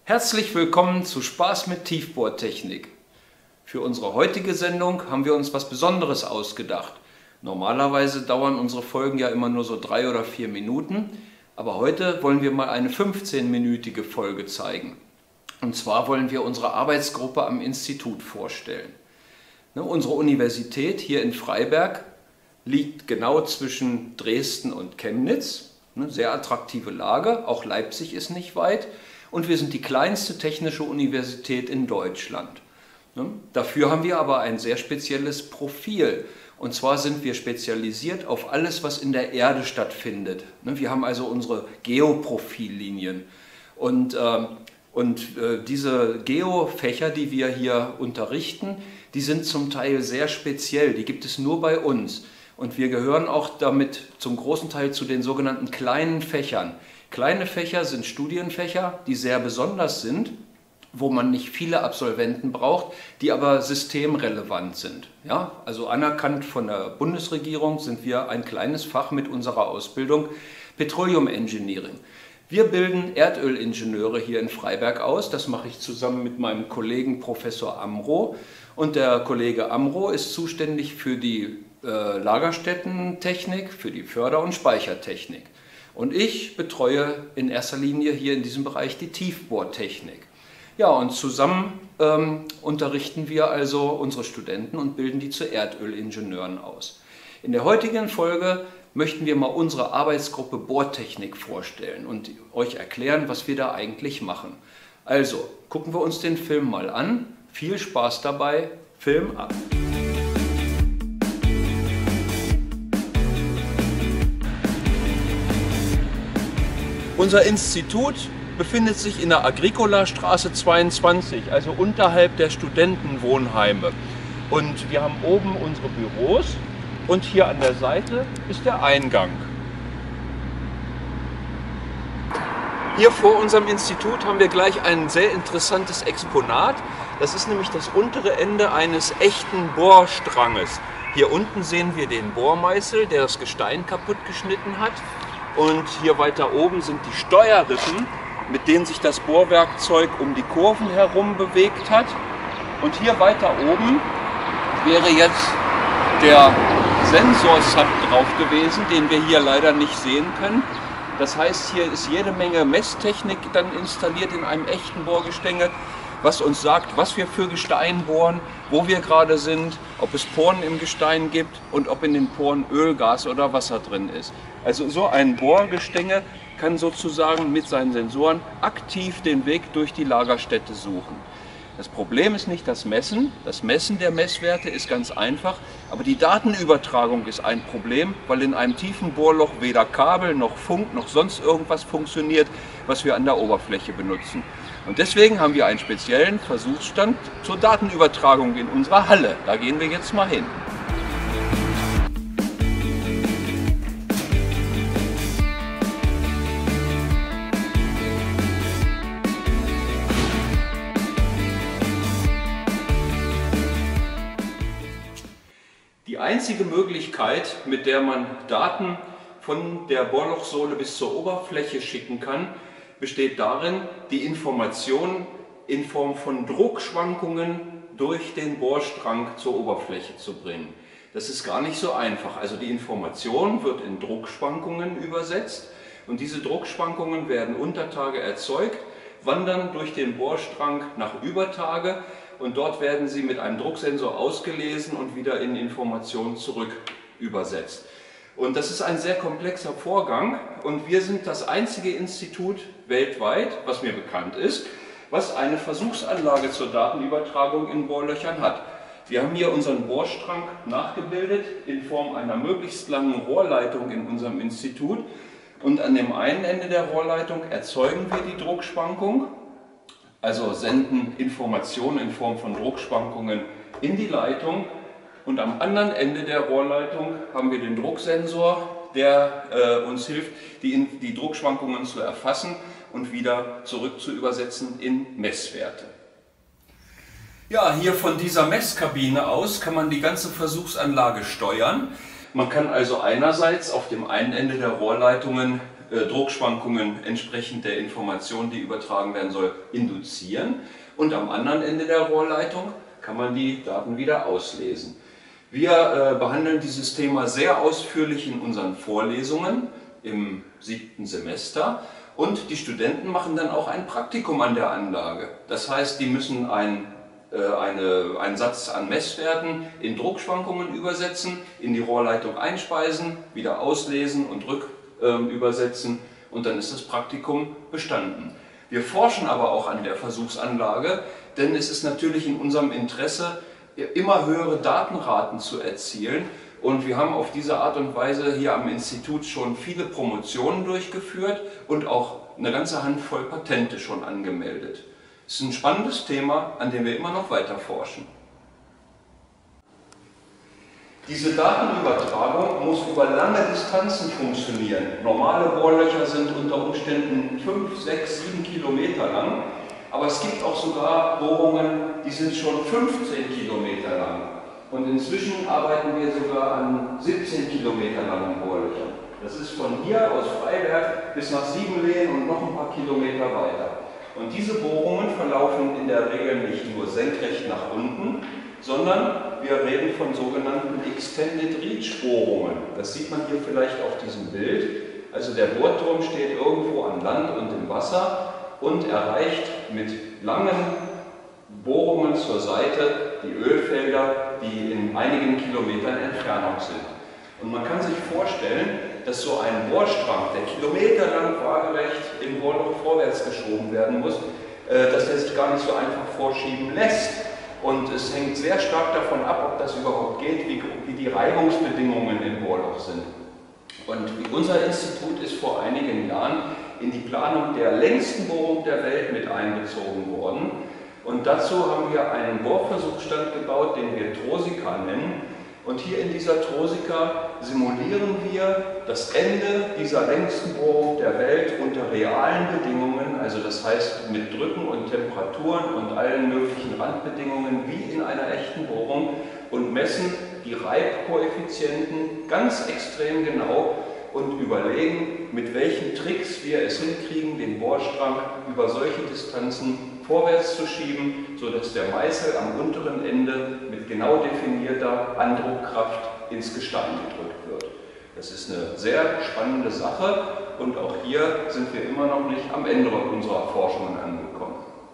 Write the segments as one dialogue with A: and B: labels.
A: Herzlich willkommen zu Spaß mit Tiefbohrtechnik. Für unsere heutige Sendung haben wir uns was Besonderes ausgedacht. Normalerweise dauern unsere Folgen ja immer nur so 3 oder 4 Minuten, aber heute wollen wir mal eine 15-minütige Folge zeigen. Und zwar wollen wir unsere Arbeitsgruppe am Institut vorstellen. Unsere Universität hier in Freiberg liegt genau zwischen Dresden und Chemnitz. Eine sehr attraktive Lage, auch Leipzig ist nicht weit. Und wir sind die kleinste technische Universität in Deutschland. Dafür haben wir aber ein sehr spezielles Profil. Und zwar sind wir spezialisiert auf alles, was in der Erde stattfindet. Wir haben also unsere Geoprofillinien. Und diese Geofächer, die wir hier unterrichten, die sind zum Teil sehr speziell. Die gibt es nur bei uns. Und wir gehören auch damit zum großen Teil zu den sogenannten kleinen Fächern. Kleine Fächer sind Studienfächer, die sehr besonders sind, wo man nicht viele Absolventen braucht, die aber systemrelevant sind. Ja, also anerkannt von der Bundesregierung sind wir ein kleines Fach mit unserer Ausbildung Petroleum Engineering. Wir bilden Erdölingenieure hier in Freiberg aus. Das mache ich zusammen mit meinem Kollegen Professor Amro. Und der Kollege Amro ist zuständig für die Lagerstättentechnik, für die Förder- und Speichertechnik. Und ich betreue in erster Linie hier in diesem Bereich die Tiefbohrtechnik. Ja, und zusammen unterrichten wir also unsere Studenten und bilden die zu Erdölingenieuren aus. In der heutigen Folge möchten wir mal unsere Arbeitsgruppe Bohrtechnik vorstellen und euch erklären, was wir da eigentlich machen. Also, gucken wir uns den Film mal an. Viel Spaß dabei. Film ab! Unser Institut befindet sich in der Agricola-Straße 22, also unterhalb der Studentenwohnheime. Und wir haben oben unsere Büros und hier an der Seite ist der Eingang. Hier vor unserem Institut haben wir gleich ein sehr interessantes Exponat. Das ist nämlich das untere Ende eines echten Bohrstranges. Hier unten sehen wir den Bohrmeißel, der das Gestein kaputt geschnitten hat. Und hier weiter oben sind die Steuerrippen, mit denen sich das Bohrwerkzeug um die Kurven herum bewegt hat. Und hier weiter oben wäre jetzt der Sensorsub drauf gewesen, den wir hier leider nicht sehen können. Das heißt, hier ist jede Menge Messtechnik dann installiert in einem echten Bohrgestänge, was uns sagt, was wir für Gestein bohren, wo wir gerade sind, ob es Poren im Gestein gibt und ob in den Poren Öl, Gas oder Wasser drin ist. Also so ein Bohrgestänge kann sozusagen mit seinen Sensoren aktiv den Weg durch die Lagerstätte suchen. Das Problem ist nicht das Messen. Das Messen der Messwerte ist ganz einfach, aber die Datenübertragung ist ein Problem, weil in einem tiefen Bohrloch weder Kabel noch Funk noch sonst irgendwas funktioniert, was wir an der Oberfläche benutzen. Und deswegen haben wir einen speziellen Versuchsstand zur Datenübertragung in unserer Halle. Da gehen wir jetzt mal hin. Die einzige Möglichkeit, mit der man Daten von der Bohrlochsohle bis zur Oberfläche schicken kann, besteht darin, die Information in Form von Druckschwankungen durch den Bohrstrang zur Oberfläche zu bringen. Das ist gar nicht so einfach. Also die Information wird in Druckschwankungen übersetzt und diese Druckschwankungen werden unter Tage erzeugt, wandern durch den Bohrstrang nach Übertage und dort werden sie mit einem Drucksensor ausgelesen und wieder in Informationen zurück übersetzt. Und das ist ein sehr komplexer Vorgang und wir sind das einzige Institut weltweit, was mir bekannt ist, was eine Versuchsanlage zur Datenübertragung in Bohrlöchern hat. Wir haben hier unseren Bohrstrang nachgebildet in Form einer möglichst langen Rohrleitung in unserem Institut und an dem einen Ende der Rohrleitung erzeugen wir die Druckschwankung, also senden Informationen in Form von Druckschwankungen in die Leitung. Und am anderen Ende der Rohrleitung haben wir den Drucksensor, der uns hilft, die Druckschwankungen zu erfassen und wieder zurück zu übersetzen in Messwerte. Ja, hier von dieser Messkabine aus kann man die ganze Versuchsanlage steuern. Man kann also einerseits auf dem einen Ende der Rohrleitungen Druckschwankungen entsprechend der Information, die übertragen werden soll, induzieren. Und am anderen Ende der Rohrleitung kann man die Daten wieder auslesen. Wir behandeln dieses Thema sehr ausführlich in unseren Vorlesungen im 7. Semester. Und die Studenten machen dann auch ein Praktikum an der Anlage. Das heißt, die müssen einen Satz an Messwerten in Druckschwankungen übersetzen, in die Rohrleitung einspeisen, wieder auslesen und rückübersetzen und dann ist das Praktikum bestanden. Wir forschen aber auch an der Versuchsanlage, denn es ist natürlich in unserem Interesse, immer höhere Datenraten zu erzielen. Und wir haben auf diese Art und Weise hier am Institut schon viele Promotionen durchgeführt und auch eine ganze Handvoll Patente schon angemeldet. Es ist ein spannendes Thema, an dem wir immer noch weiter forschen. Diese Datenübertragung muss über lange Distanzen funktionieren. Normale Bohrlöcher sind unter Umständen 5, 6, 7 Kilometer lang, aber es gibt auch sogar Bohrungen, die sind schon 15 Kilometer lang. Und inzwischen arbeiten wir sogar an 17 Kilometer langen Bohrlöchern. Das ist von hier aus Freiberg bis nach Siebenlehen und noch ein paar Kilometer weiter. Und diese Bohrungen verlaufen in der Regel nicht nur senkrecht nach unten, sondern wir reden von sogenannten Extended Reach Bohrungen. Das sieht man hier vielleicht auf diesem Bild. Also der Bohrturm steht irgendwo an Land und im Wasser und erreicht mit langen Bohrungen zur Seite die Ölfelder, die in einigen Kilometern Entfernung sind. Und man kann sich vorstellen, dass so ein Bohrstrang, der kilometerlang waagerecht im Bohrloch vorwärts geschoben werden muss, dass er sich gar nicht so einfach vorschieben lässt. Und es hängt sehr stark davon ab, ob das überhaupt geht, wie die Reibungsbedingungen im Bohrloch sind. Und unser Institut ist vor einigen Jahren in die Planung der längsten Bohrung der Welt mit einbezogen worden. Und dazu haben wir einen Bohrversuchsstand gebaut, den wir Trosika nennen. Und hier in dieser Trosika simulieren wir das Ende dieser längsten Bohrung der Welt unter realen Bedingungen, also das heißt mit Drücken und Temperaturen und allen möglichen Randbedingungen wie in einer echten Bohrung und messen die Reibkoeffizienten ganz extrem genau und überlegen, mit welchen Tricks wir es hinkriegen, den Bohrstrang über solche Distanzen vorwärts zu schieben, sodass der Meißel am unteren Ende mit genau definierter Andruckkraft ins Gestein gedrückt wird. Das ist eine sehr spannende Sache und auch hier sind wir immer noch nicht am Ende unserer Forschungen angekommen.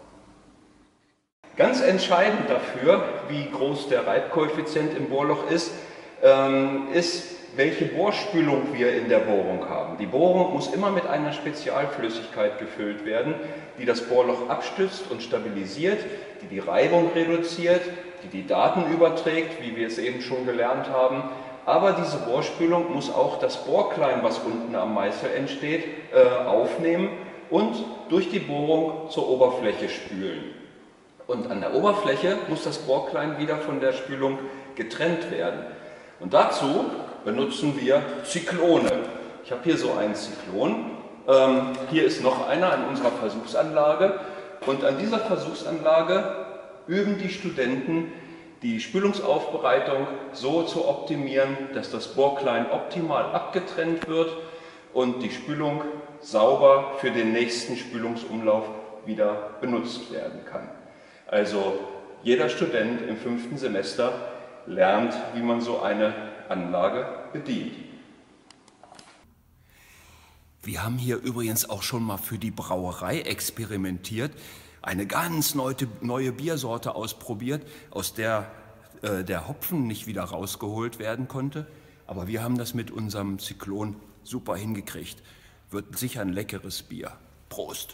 A: Ganz entscheidend dafür, wie groß der Reibkoeffizient im Bohrloch ist, welche Bohrspülung wir in der Bohrung haben. Die Bohrung muss immer mit einer Spezialflüssigkeit gefüllt werden, die das Bohrloch abstützt und stabilisiert, die die Reibung reduziert, die die Daten überträgt, wie wir es eben schon gelernt haben. Aber diese Bohrspülung muss auch das Bohrklein, was unten am Meißel entsteht, aufnehmen und durch die Bohrung zur Oberfläche spülen. Und an der Oberfläche muss das Bohrklein wieder von der Spülung getrennt werden. Und dazu benutzen wir Zyklone. Ich habe hier so einen Zyklon. Hier ist noch einer an unserer Versuchsanlage. Und an dieser Versuchsanlage üben die Studenten, die Spülungsaufbereitung so zu optimieren, dass das Bohrklein optimal abgetrennt wird und die Spülung sauber für den nächsten Spülungsumlauf wieder benutzt werden kann. Also jeder Student im 5. Semester lernt, wie man so eine Anlage bedient.
B: Wir haben hier übrigens auch schon mal für die Brauerei experimentiert, eine ganz neue Biersorte ausprobiert, aus der der Hopfen nicht wieder rausgeholt werden konnte. Aber wir haben das mit unserem Zyklon super hingekriegt. Wird sicher ein leckeres Bier. Prost!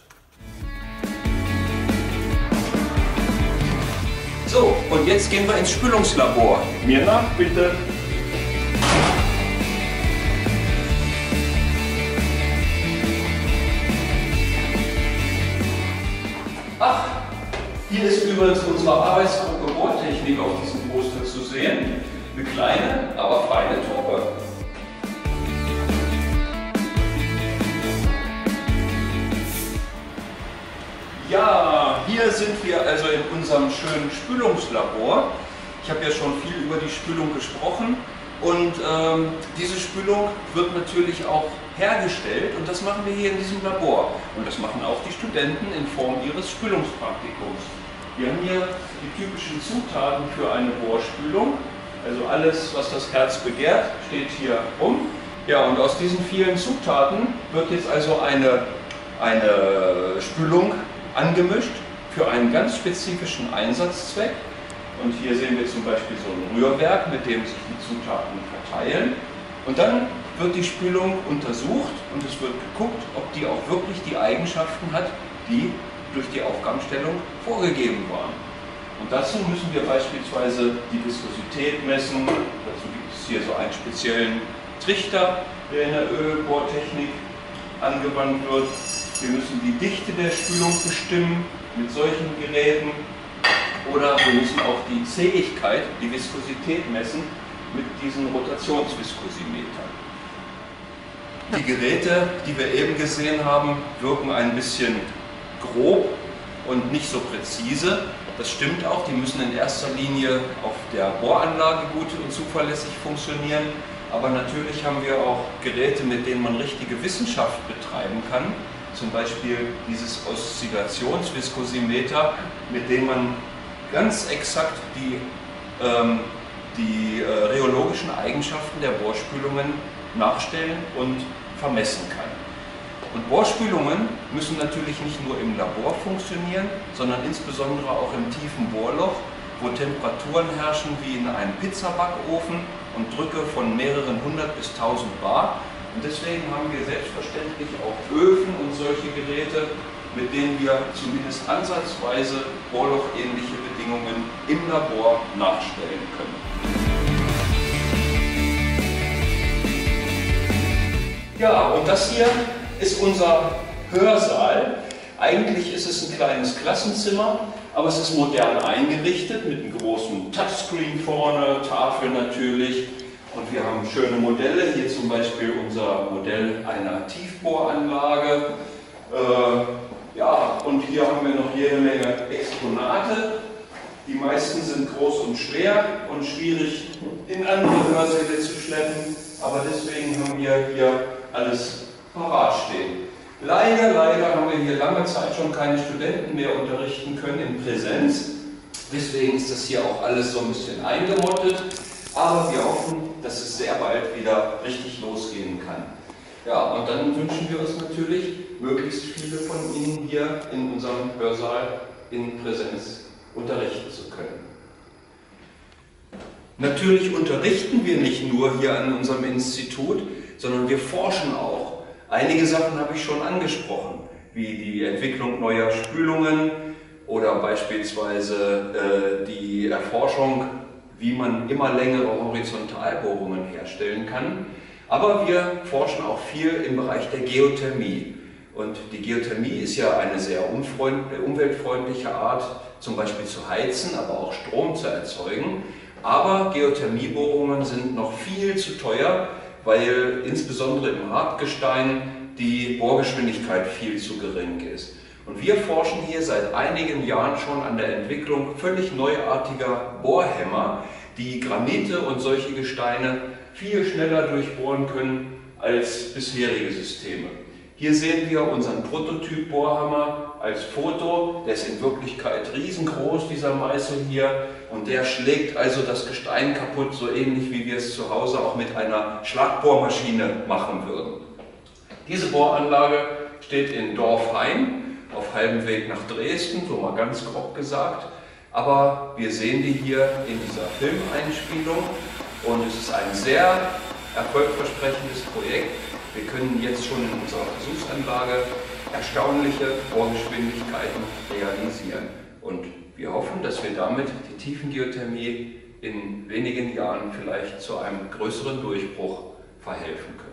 A: So, und jetzt gehen wir ins Spülungslabor. Mir nach, bitte. Ach, hier ist übrigens unsere Arbeitsgruppe Bohrtechnik auf diesem Poster zu sehen. Eine kleine, aber feine Truppe. Ja, hier sind wir also in unserem schönen Spülungslabor. Ich habe ja schon viel über die Spülung gesprochen und diese Spülung wird natürlich auch hergestellt und das machen wir hier in diesem Labor. Und das machen auch die Studenten in Form ihres Spülungspraktikums. Wir haben hier die typischen Zutaten für eine Bohrspülung. Also alles, was das Herz begehrt, steht hier rum. Ja, und aus diesen vielen Zutaten wird jetzt also eine Spülung angemischt für einen ganz spezifischen Einsatzzweck. Und hier sehen wir zum Beispiel so ein Rührwerk, mit dem sich die Zutaten verteilen. Und dann wird die Spülung untersucht und es wird geguckt, ob die auch wirklich die Eigenschaften hat, die durch die Aufgabenstellung vorgegeben waren. Und dazu müssen wir beispielsweise die Viskosität messen. Dazu gibt es hier so einen speziellen Trichter, der in der Ölbohrtechnik angewandt wird. Wir müssen die Dichte der Spülung bestimmen mit solchen Geräten. Oder wir müssen auch die Zähigkeit, die Viskosität messen mit diesen Rotationsviskosimetern. Die Geräte, die wir eben gesehen haben, wirken ein bisschen grob und nicht so präzise. Das stimmt auch, die müssen in erster Linie auf der Bohranlage gut und zuverlässig funktionieren. Aber natürlich haben wir auch Geräte, mit denen man richtige Wissenschaft betreiben kann. Zum Beispiel dieses Oszillationsviskosimeter, mit dem man ganz exakt die rheologischen Eigenschaften der Bohrspülungen nachstellen und vermessen kann. Und Bohrspülungen müssen natürlich nicht nur im Labor funktionieren, sondern insbesondere auch im tiefen Bohrloch, wo Temperaturen herrschen wie in einem Pizzabackofen und Drücke von mehreren 100 bis 1000 Bar. Und deswegen haben wir selbstverständlich auch Öfen und solche Geräte, mit denen wir zumindest ansatzweise bohrlochähnliche Bedingungen im Labor nachstellen können. Ja, und das hier ist unser Hörsaal. Eigentlich ist es ein kleines Klassenzimmer, aber es ist modern eingerichtet mit einem großen Touchscreen vorne, Tafel natürlich. Und wir haben schöne Modelle, hier zum Beispiel unser Modell einer Tiefbohranlage. Ja, und hier haben wir noch jede Menge Exponate. Die meisten sind groß und schwer und schwierig in andere Hörsäle zu schleppen, aber deswegen haben wir hier alles parat stehen. Leider haben wir hier lange Zeit schon keine Studenten mehr unterrichten können in Präsenz. Deswegen ist das hier auch alles so ein bisschen eingemottet, aber wir hoffen, dass es sehr bald wieder richtig losgehen kann. Ja, und dann wünschen wir uns natürlich, möglichst viele von Ihnen hier in unserem Hörsaal in Präsenz unterrichten zu können. Natürlich unterrichten wir nicht nur hier an unserem Institut, sondern wir forschen auch. Einige Sachen habe ich schon angesprochen, wie die Entwicklung neuer Spülungen oder beispielsweise die Erforschung, wie man immer längere Horizontalbohrungen herstellen kann. Aber wir forschen auch viel im Bereich der Geothermie. Und die Geothermie ist ja eine sehr umweltfreundliche Art, zum Beispiel zu heizen, aber auch Strom zu erzeugen. Aber Geothermiebohrungen sind noch viel zu teuer, weil insbesondere im Hartgestein die Bohrgeschwindigkeit viel zu gering ist. Und wir forschen hier seit einigen Jahren schon an der Entwicklung völlig neuartiger Bohrhämmer, die Granite und solche Gesteine viel schneller durchbohren können als bisherige Systeme. Hier sehen wir unseren Prototyp-Bohrhammer als Foto. Der ist in Wirklichkeit riesengroß, dieser Meißel hier. Und der schlägt also das Gestein kaputt, so ähnlich wie wir es zu Hause auch mit einer Schlagbohrmaschine machen würden. Diese Bohranlage steht in Dorfheim, auf halbem Weg nach Dresden, so mal ganz grob gesagt. Aber wir sehen die hier in dieser Filmeinspielung und es ist ein sehr erfolgversprechendes Projekt. Wir können jetzt schon in unserer Versuchsanlage erstaunliche Bohrgeschwindigkeiten realisieren. Und wir hoffen, dass wir damit die Tiefengeothermie in wenigen Jahren vielleicht zu einem größeren Durchbruch verhelfen können.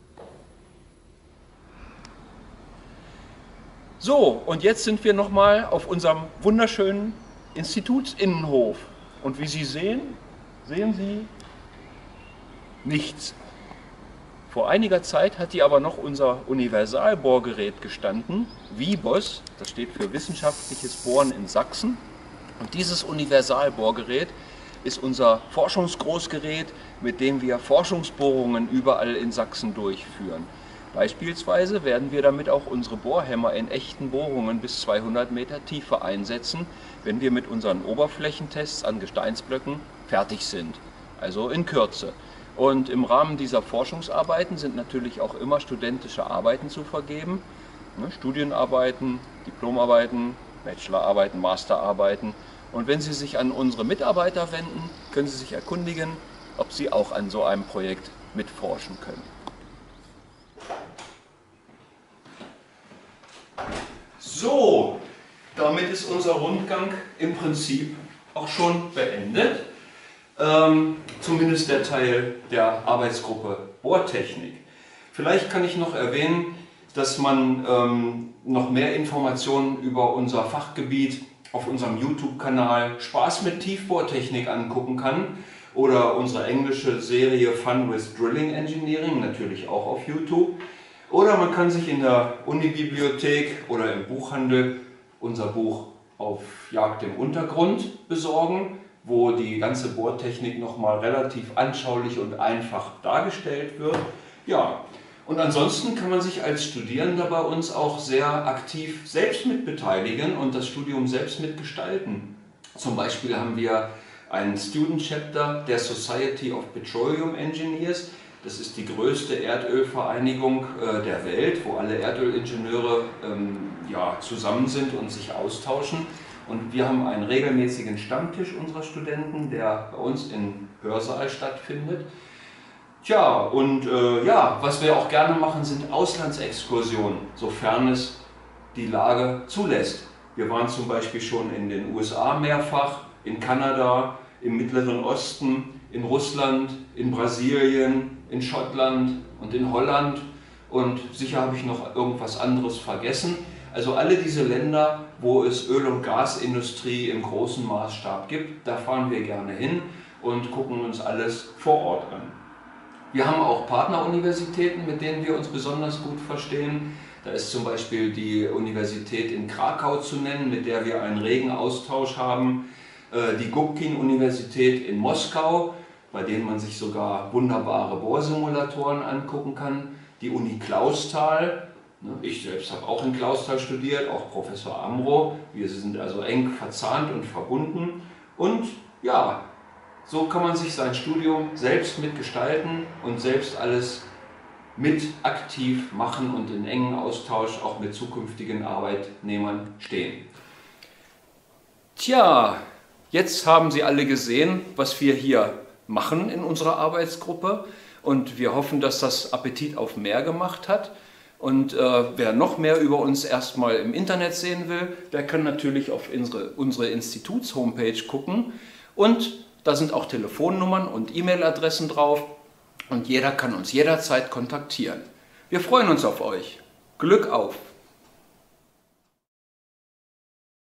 A: So, und jetzt sind wir nochmal auf unserem wunderschönen Institutsinnenhof. Und wie Sie sehen Sie nichts. Vor einiger Zeit hat hier aber noch unser Universalbohrgerät gestanden, WIBOS, das steht für Wissenschaftliches Bohren in Sachsen. Und dieses Universalbohrgerät ist unser Forschungsgroßgerät, mit dem wir Forschungsbohrungen überall in Sachsen durchführen. Beispielsweise werden wir damit auch unsere Bohrhämmer in echten Bohrungen bis 200 Meter Tiefe einsetzen, wenn wir mit unseren Oberflächentests an Gesteinsblöcken fertig sind, also in Kürze. Und im Rahmen dieser Forschungsarbeiten sind natürlich auch immer studentische Arbeiten zu vergeben, Studienarbeiten, Diplomarbeiten, Bachelorarbeiten, Masterarbeiten. Und wenn Sie sich an unsere Mitarbeiter wenden, können Sie sich erkundigen, ob Sie auch an so einem Projekt mitforschen können. So, damit ist unser Rundgang im Prinzip auch schon beendet. Zumindest der Teil der Arbeitsgruppe Bohrtechnik. Vielleicht kann ich noch erwähnen, dass man noch mehr Informationen über unser Fachgebiet auf unserem YouTube-Kanal Spaß mit Tiefbohrtechnik angucken kann oder unsere englische Serie Fun with Drilling Engineering, natürlich auch auf YouTube. Oder man kann sich in der Unibibliothek oder im Buchhandel unser Buch Auf Jagd im Untergrund besorgen, wo die ganze Bohrtechnik nochmal relativ anschaulich und einfach dargestellt wird. Ja, und ansonsten kann man sich als Studierender bei uns auch sehr aktiv selbst mitbeteiligen und das Studium selbst mitgestalten. Zum Beispiel haben wir ein Student Chapter der Society of Petroleum Engineers. Das ist die größte Erdölvereinigung der Welt, wo alle Erdölingenieure zusammen sind und sich austauschen. Und wir haben einen regelmäßigen Stammtisch unserer Studenten, der bei uns in Hörsaal stattfindet. Tja, und was wir auch gerne machen, sind Auslandsexkursionen, sofern es die Lage zulässt. Wir waren zum Beispiel schon in den USA mehrfach, in Kanada, im Mittleren Osten, in Russland, in Brasilien, in Schottland und in Holland und sicher habe ich noch irgendwas anderes vergessen. Also alle diese Länder, wo es Öl- und Gasindustrie im großen Maßstab gibt, da fahren wir gerne hin und gucken uns alles vor Ort an. Wir haben auch Partneruniversitäten, mit denen wir uns besonders gut verstehen. Da ist zum Beispiel die Universität in Krakau zu nennen, mit der wir einen regen Austausch haben. Die Gubkin-Universität in Moskau, bei denen man sich sogar wunderbare Bohrsimulatoren angucken kann. Die Uni Clausthal, ich selbst habe auch in Clausthal studiert, auch Professor Amro. Wir sind also eng verzahnt und verbunden. Und ja, so kann man sich sein Studium selbst mitgestalten und selbst alles mit aktiv machen und in engen Austausch auch mit zukünftigen Arbeitnehmern stehen. Tja, jetzt haben Sie alle gesehen, was wir hier machen in unserer Arbeitsgruppe und wir hoffen, dass das Appetit auf mehr gemacht hat. Und wer noch mehr über uns erstmal im Internet sehen will, der kann natürlich auf unsere Instituts-Homepage gucken und da sind auch Telefonnummern und E-Mail-Adressen drauf und jeder kann uns jederzeit kontaktieren. Wir freuen uns auf euch. Glück auf!